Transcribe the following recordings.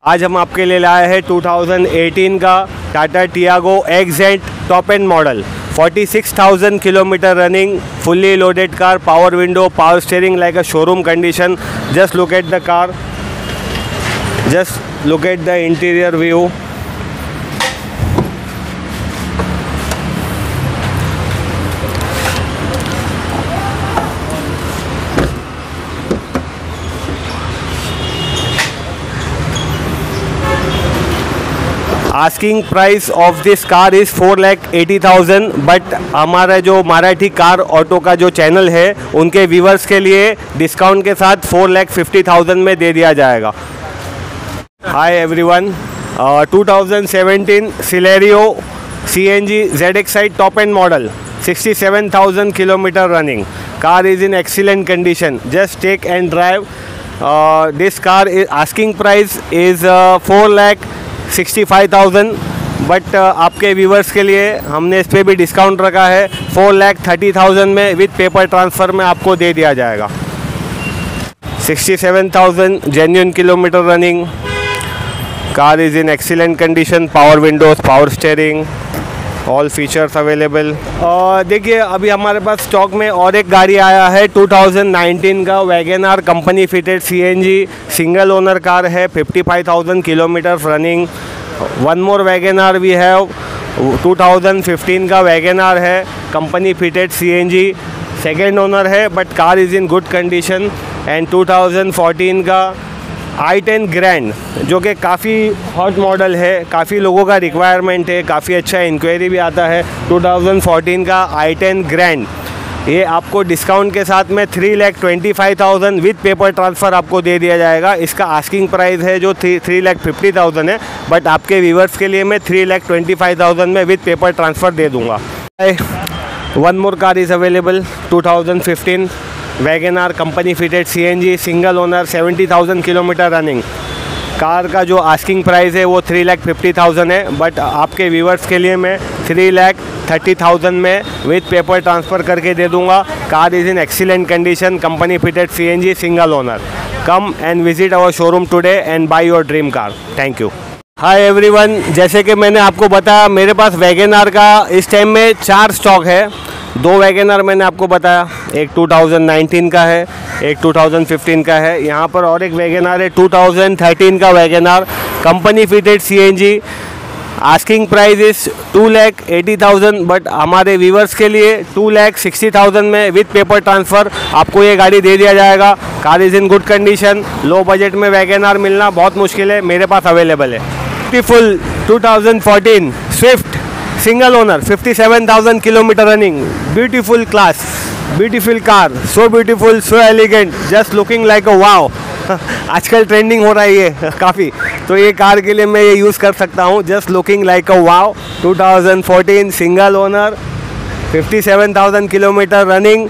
आज हम आपके लिए लाए हैं 2018 का Tata Tiago accent top end model. 46,000 kilometre running, fully loaded car, power window, power steering like a showroom condition. Just look at the car, just look at the interior view. Asking price of this car is 4,80,000, but हमारा जो Marathi car auto का जो channel है उनके viewers के लिए discount के साथ 4,50,000 में दे दिया जाएगा। Hi everyone, 2017 Celerio CNG ZXi top end model, 67,000 kilometre running. Car is in excellent condition, just take and drive. This car asking price is 4,65,000, but आपके व्यूवर्स के लिए हमने इस पर भी डिस्काउंट रखा है। 4,30,000 में विद पेपर ट्रांसफ़र में आपको दे दिया जाएगा। 67,000 genuine kilometre running. Car is in excellent condition, power windows, power steering, all features available. और देखिए अभी हमारे पास स्टॉक में और एक गाड़ी आया है 2019 का wagon company fitted CNG single owner car है, 55,000 kilometre running. One more wagon we have, 2015 का वैगन है, company fitted CNG, second owner है but car is in good condition. And 2014 का i10 ग्रैंड, जो कि काफ़ी हॉट मॉडल है, काफ़ी लोगों का रिक्वायरमेंट है, काफ़ी अच्छा इंक्वायरी भी आता है। 2014 का i10 ग्रैंड, ये आपको डिस्काउंट के साथ में 3,25,000 विद पेपर ट्रांसफ़र आपको दे दिया जाएगा। इसका आस्किंग प्राइस है जो 3,50,000 है, बट आपके व्यूवर्स के लिए मैं 3,25,000 में विद पेपर ट्रांसफ़र दे दूँगा। One more car is available, 2015 wagon company fitted CNG single owner, 70,000 kilometre running. Car का जो आस्किंग प्राइस है वो 3,50,000 है, बट आपके व्यूवर्स के लिए मैं 3,30,000 में विद पेपर ट्रांसफ़र करके दे दूंगा। Car is in excellent condition, company fitted CNG single owner. Come and visit our showroom today and buy your dream car. Thank you. Hi everyone, जैसे कि मैंने आपको बताया मेरे पास वैगन का इस टाइम में 4 स्टॉक है। 2 वैगन मैंने आपको बताया, एक 2019 का है, एक 2015 का है। यहाँ पर और एक वैगन है 2013 का wagon company fitted CNG। Asking price is 2,80,000, but हमारे व्यूवर्स के लिए 2,60,000 में विद पेपर ट्रांसफ़र आपको ये गाड़ी दे दिया जाएगा। Car is in good condition. Low budget में वैगन मिलना बहुत मुश्किल है, मेरे पास अवेलेबल है। Beautiful 2014 Swift single owner, 57,000 kilometre running, beautiful class, beautiful car, so beautiful, so elegant, just looking like a wow. आजकल ट्रेंडिंग हो रहा है ये काफ़ी, तो ये कार के लिए मैं ये यूज़ कर सकता हूँ। Just looking like a wow. 2014 single owner, 57,000 kilometre running.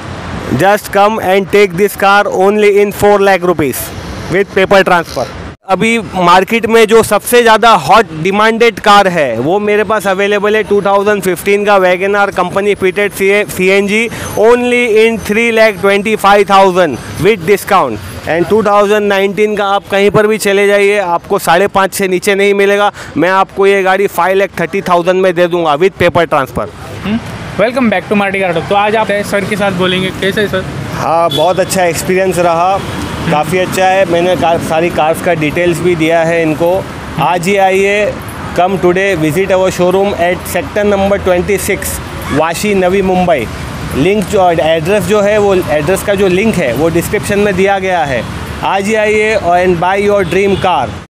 Just come and take this car only in 4 lakh rupees with paper transfer. अभी मार्केट में जो सबसे ज़्यादा हॉट डिमांडेड कार है वो मेरे पास अवेलेबल है 2015 का wagon company fitted CNG only in 3,25,000 with discount. And 2019 का आप कहीं पर भी चले जाइए, आपको 5.5 से नीचे नहीं मिलेगा। मैं आपको ये गाड़ी 5,30,000 में दे दूंगा with paper transfer. Welcome back to Marathi car auto. तो आज आप सर के साथ बोलेंगे, कैसे है सर? हाँ, बहुत अच्छा एक्सपीरियंस रहा, काफ़ी अच्छा है। मैंने सारी कार्स का डिटेल्स भी दिया है इनको। आज ही आइए, come today, visit our showroom at sector number 26, Vashi, Navi Mumbai. Link जो एड्रेस जो है वो एड्रेस का जो लिंक है वो डिस्क्रिप्शन में दिया गया है। आज ही आइए और and buy your dream car.